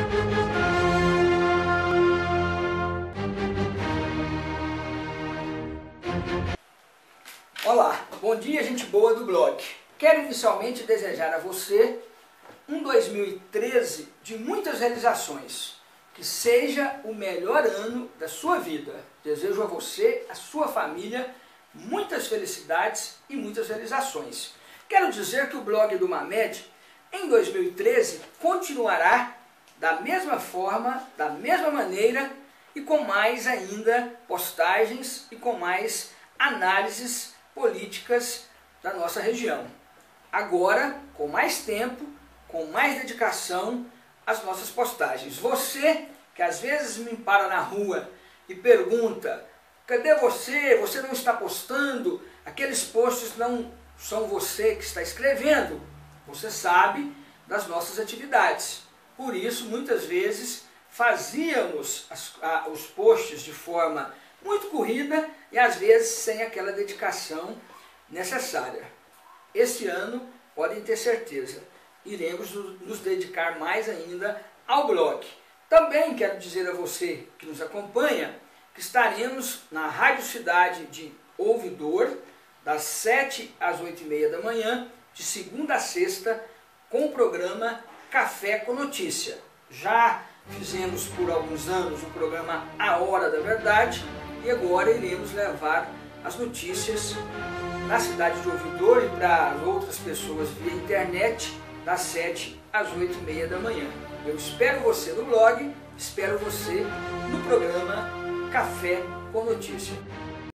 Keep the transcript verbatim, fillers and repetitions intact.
Olá, bom dia, gente boa do blog. Quero inicialmente desejar a você um dois mil e treze de muitas realizações, que seja o melhor ano da sua vida. Desejo a você, a sua família, muitas felicidades e muitas realizações. Quero dizer que o blog do Mamed, em dois mil e treze, continuará da mesma forma, da mesma maneira e com mais ainda postagens e com mais análises políticas da nossa região. Agora, com mais tempo, com mais dedicação às nossas postagens. Você, que às vezes me para na rua e pergunta: cadê você? Você não está postando? Aqueles posts não são você que está escrevendo. Você sabe das nossas atividades. Por isso, muitas vezes, fazíamos as, a, os posts de forma muito corrida e às vezes sem aquela dedicação necessária. Este ano, podem ter certeza, iremos nos dedicar mais ainda ao blog. Também quero dizer a você que nos acompanha que estaremos na Rádio Cidade de Ouvidor, das sete às oito e meia da manhã, de segunda a sexta, com o programa Café com Notícia. Já fizemos por alguns anos o programa A Hora da Verdade e agora iremos levar as notícias na cidade de Ouvidor e para outras pessoas via internet, das sete às oito e meia da manhã. Eu espero você no blog, espero você no programa Café com Notícia.